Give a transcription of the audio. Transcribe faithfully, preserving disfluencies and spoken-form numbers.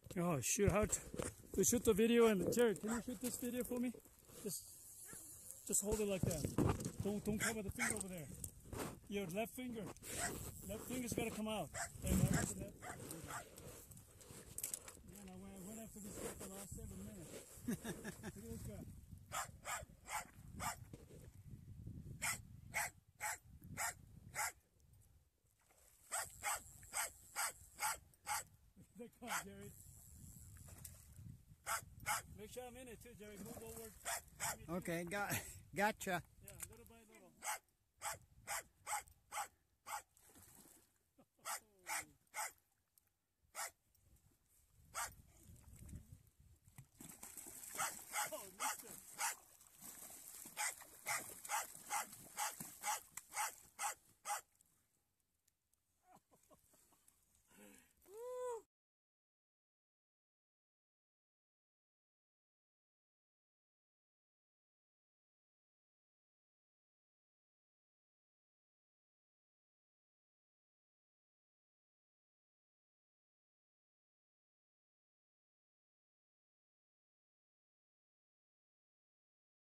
Oh shoot, how to shoot the video. And Jared, can you shoot this video for me? Just just hold it like that. Don't don't cover the finger over there. Your left finger. Left finger's gotta come out. And right after that. Man, I went, I went after this guy for the last seven minutes. Look at this guy. They come, Jerry. Make sure I'm in it too, Jerry. Move over. Okay, got, gotcha.